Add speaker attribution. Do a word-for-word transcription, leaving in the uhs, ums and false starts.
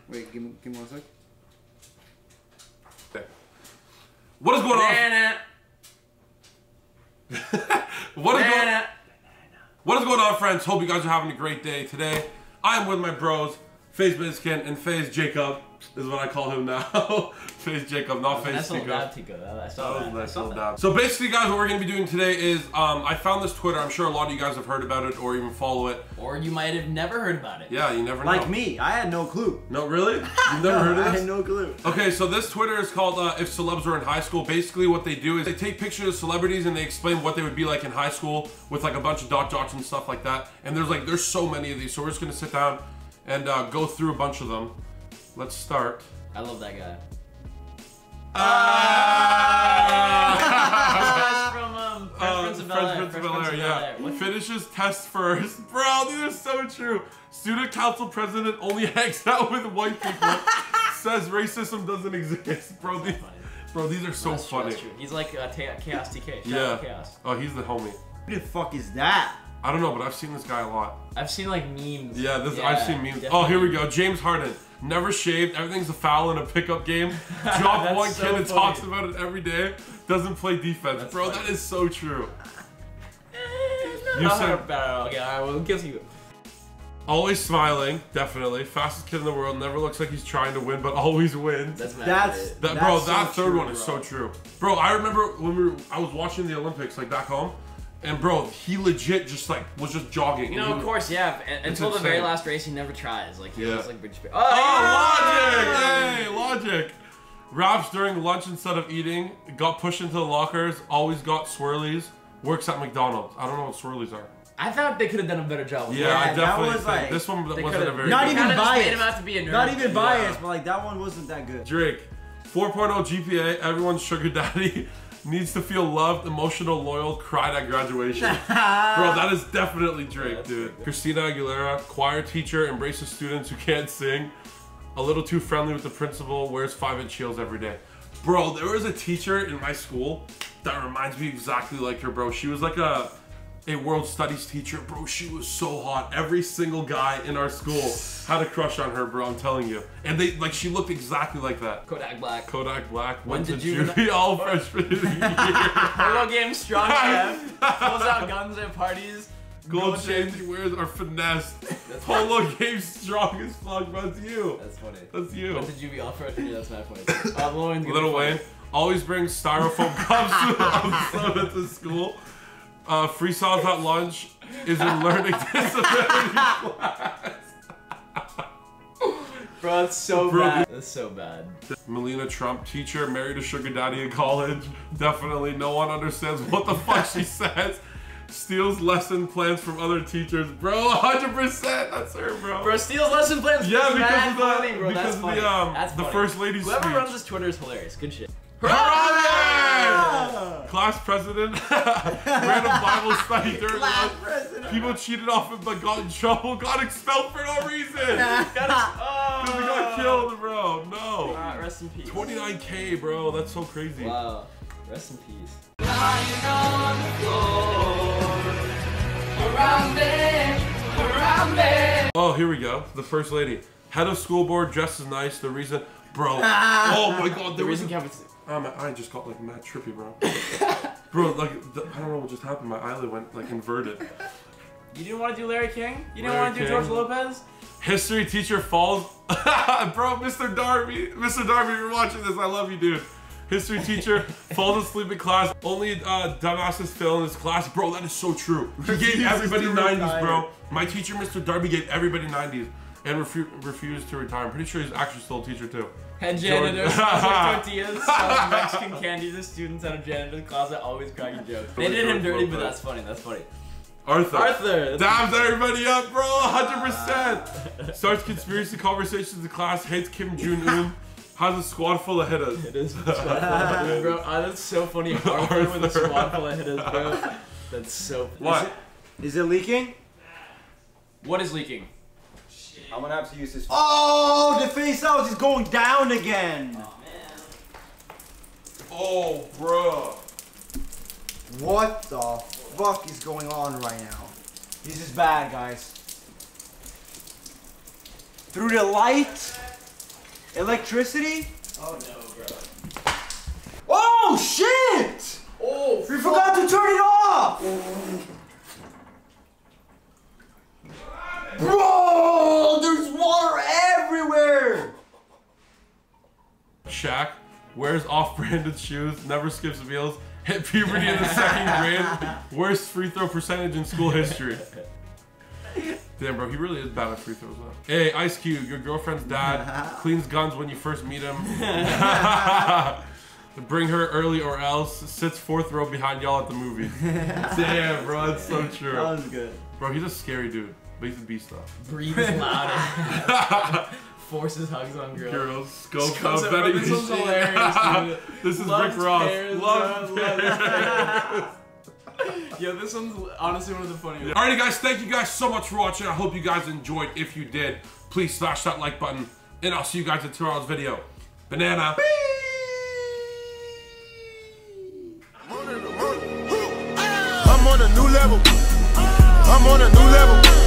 Speaker 1: Wait, give me, give me one sec.
Speaker 2: Okay. What is going on? What is going? What is going on, friends? Hope you guys are having a great day today. I am with my bros, FaZe Biskin and FaZe Jacob is what I call him now. FaZe Jacob, not FaZe Tico.
Speaker 3: I saw that.
Speaker 2: Nice little dab. So basically, guys, what we're gonna be doing today is um, I found this Twitter. I'm sure a lot of you guys have heard about it or even follow it.
Speaker 3: Or you might have never heard about it.
Speaker 2: Yeah, you never know.
Speaker 1: Like me, I had no clue.
Speaker 2: No, really? You've never
Speaker 1: no,
Speaker 2: heard of this?
Speaker 1: I had no clue.
Speaker 2: Okay, so this Twitter is called uh, If Celebs Were in High School. Basically, what they do is they take pictures of celebrities and they explain what they would be like in high school with like a bunch of dot dots and stuff like that. And there's like there's so many of these, so we're just gonna sit down and uh, go through a bunch of them. Let's start.
Speaker 3: I love that guy.
Speaker 2: Ah!
Speaker 3: from um, Fresh
Speaker 2: Uh,
Speaker 3: Prince of
Speaker 2: Fresh
Speaker 3: Bel-Air.
Speaker 2: Prince of
Speaker 3: Fresh
Speaker 2: Bel-Air,
Speaker 3: Prince of
Speaker 2: yeah.
Speaker 3: Bel-Air.
Speaker 2: Finishes test first. Bro, these are so true. Student council president only hangs out with white people. Says racism doesn't exist. Bro, these, bro, these are so
Speaker 3: That's true,
Speaker 2: funny.
Speaker 3: that's true. He's like uh, Chaos T K. Shout
Speaker 2: Yeah.
Speaker 3: out Chaos.
Speaker 2: Oh, he's the homie.
Speaker 1: Who the fuck is that?
Speaker 2: I don't know, but I've seen this guy a lot.
Speaker 3: I've seen like memes.
Speaker 2: Yeah, this
Speaker 3: Yeah,
Speaker 2: I've seen memes.
Speaker 3: definitely.
Speaker 2: Oh, here we go. James Harden. Never shaved. Everything's a foul in a pickup game. Drop
Speaker 3: That's
Speaker 2: one
Speaker 3: so
Speaker 2: kid and
Speaker 3: funny.
Speaker 2: talks about it every day. Doesn't play defense.
Speaker 3: That's
Speaker 2: Bro,
Speaker 3: funny.
Speaker 2: that is so true.
Speaker 3: You
Speaker 2: You
Speaker 3: said
Speaker 2: said
Speaker 3: okay, alright, well, we'll give you.
Speaker 2: always smiling, definitely. Fastest kid in the world. Never looks like he's trying to win, but always wins.
Speaker 3: That's mad.
Speaker 1: That's
Speaker 2: That,
Speaker 1: that's
Speaker 2: bro,
Speaker 1: so
Speaker 2: that third
Speaker 1: true,
Speaker 2: one is
Speaker 1: bro.
Speaker 2: so true. Bro, I remember when we were, I was watching the Olympics like back home, and bro, he legit just like was just jogging.
Speaker 3: You know,
Speaker 2: and
Speaker 3: of
Speaker 2: he-
Speaker 3: course, yeah. and- Until the
Speaker 2: insane.
Speaker 3: very last race, he never tries. Like he
Speaker 2: Yeah.
Speaker 3: was like British.
Speaker 2: Oh, logic! Hey, logic! Raps during lunch instead of eating. Got pushed into the lockers. Always got swirlies. Works at McDonald's. I don't know what swirlies are.
Speaker 3: I thought they could have done a better job. With
Speaker 2: Yeah,
Speaker 3: that.
Speaker 2: I
Speaker 1: that
Speaker 2: definitely
Speaker 1: was
Speaker 2: think
Speaker 1: like-
Speaker 2: this one
Speaker 3: They
Speaker 2: wasn't
Speaker 3: could've-
Speaker 2: a very
Speaker 1: Not
Speaker 2: good
Speaker 1: even
Speaker 3: Kinda just
Speaker 1: biased.
Speaker 3: made him out to be a nerd.
Speaker 1: Not even biased,
Speaker 2: Yeah.
Speaker 1: but like that one wasn't that good.
Speaker 2: Drake, four point oh G P A. Everyone's sugar daddy. Needs to feel loved, emotional, loyal. Cried at graduation. Bro, that is definitely Drake,
Speaker 3: that's
Speaker 2: dude.
Speaker 3: good.
Speaker 2: Christina Aguilera, choir teacher, embraces students who can't sing. A little too friendly with the principal, wears five-inch heels every day. Bro, there was a teacher in my school that reminds me exactly like her, bro. She was like a, a world studies teacher. Bro, she was so hot. Every single guy in our school had a crush on her, bro, I'm telling you. And they, like, she looked exactly like that.
Speaker 3: Kodak Black.
Speaker 2: Kodak Black,
Speaker 3: When
Speaker 2: went to
Speaker 3: did you-
Speaker 2: juvie all freshman of the year.
Speaker 3: Polo game strong A F. Pulls out guns at parties.
Speaker 2: Gold
Speaker 3: goes
Speaker 2: chains
Speaker 3: in.
Speaker 2: he wears are finesse. Polo game strong as fuck, bro. That's you.
Speaker 3: That's funny.
Speaker 2: That's you.
Speaker 3: When did you be all freshman year? That's my point. Uh, Lil Wayne's gonna
Speaker 2: Little
Speaker 3: be funny.
Speaker 2: Wayne always brings styrofoam cups of soda to school. Uh, free songs at lunch is in learning disability class.
Speaker 3: Bro, that's so
Speaker 2: Bro,
Speaker 3: bad. That's so bad.
Speaker 2: Melina Trump, teacher, married a sugar daddy in college. Definitely no one understands what the fuck she says. Steals lesson plans from other teachers. Bro, one hundred percent. That's her, bro.
Speaker 3: Bro, steals lesson plans.
Speaker 2: Yeah,
Speaker 3: That's
Speaker 2: because
Speaker 3: mad
Speaker 2: of the-
Speaker 3: funny, bro.
Speaker 2: because
Speaker 3: That's
Speaker 2: of
Speaker 3: funny.
Speaker 2: the, um,
Speaker 3: That's
Speaker 2: the
Speaker 3: funny.
Speaker 2: first lady's
Speaker 3: Whoever
Speaker 2: speech.
Speaker 3: runs this Twitter is hilarious. Good shit.
Speaker 2: Harambe! Class president ran a Bible study during
Speaker 1: Class
Speaker 2: lunch.
Speaker 1: president.
Speaker 2: People cheated off him but got in trouble, got expelled for no reason. Because
Speaker 3: Got
Speaker 2: he
Speaker 3: oh.
Speaker 2: got killed, bro. No.
Speaker 3: Uh, rest in peace.
Speaker 2: twenty-nine K, bro. That's so crazy.
Speaker 3: Wow. Rest in peace.
Speaker 2: Oh, here we go. The first lady. Head of school board, dressed as nice. The reason, bro. Oh my god,
Speaker 3: The
Speaker 2: there was
Speaker 3: reason
Speaker 2: a...
Speaker 3: campus.
Speaker 2: Oh, my eye just got like mad trippy, bro. Bro, like, the, I don't know what just happened. My eyelid went like inverted.
Speaker 3: You didn't want to do Larry King? You didn't
Speaker 2: Larry
Speaker 3: want to do
Speaker 2: King.
Speaker 3: George Lopez?
Speaker 2: History teacher falls. Bro, Mister Darby. Mister Darby, you're watching this. I love you, dude. History teacher falls asleep in class. Only uh, dumbasses fail in his class. Bro, that is so true. He gave
Speaker 1: Refuses
Speaker 2: everybody
Speaker 1: to
Speaker 2: nineties,
Speaker 1: retire.
Speaker 2: bro. My teacher, Mister Darby, gave everybody nineties and refu refused to retire. I'm pretty sure he's actually still a teacher, too.
Speaker 3: Head janitor, smells like tortillas, sells Mexican candy to students at a janitor's closet, always cracking jokes. They did him dirty, but that's funny, that's funny.
Speaker 2: Arthur.
Speaker 3: Arthur!
Speaker 2: Dabs everybody up, bro. one hundred percent. Starts conspiracy conversations in class. Hates Kim Jong-un. Has a squad full of hitters.
Speaker 3: It is bro, oh, that's so funny. Arthur with a squad full of hitters, bro. That's so funny.
Speaker 2: What?
Speaker 1: Is it leaking?
Speaker 3: What is leaking?
Speaker 1: I'm gonna have to use this. Oh, the face out is going down again.
Speaker 2: Oh, bro.
Speaker 1: What the fuck is going on right now? This is bad, guys. Through the light, Electricity?
Speaker 3: Oh no, bro.
Speaker 1: Oh shit!
Speaker 3: Oh,
Speaker 1: we forgot to turn it off! Bro, there's water everywhere!
Speaker 2: Shaq wears off-branded shoes, never skips meals, hit puberty in the second grade, worst free throw percentage in school history. Damn, bro, he really is bad at free throws, though. Hey, Ice Cube, your girlfriend's dad cleans guns when you first meet him. Bring her early or else sits fourth row behind y'all at the movie. Damn, bro, that's so true.
Speaker 1: That was good.
Speaker 2: Bro, he's a scary dude, but he's a beast, though.
Speaker 3: Breathes louder. Forces hugs on girls.
Speaker 2: Girls, scope
Speaker 3: Scopes
Speaker 2: up,
Speaker 3: up,
Speaker 2: Betty.
Speaker 3: this one's hilarious, dude.
Speaker 2: This is
Speaker 3: Loves
Speaker 2: Rick Ross.
Speaker 3: pears,
Speaker 2: Love
Speaker 3: bro,
Speaker 2: pears.
Speaker 3: Yo, this one's honestly one of the funniest.
Speaker 2: Alrighty, guys, thank you guys so much for watching. I hope you guys enjoyed. If you did, please smash that like button, and I'll see you guys in tomorrow's video. Banana.
Speaker 4: I'm on a new level. I'm on a new level.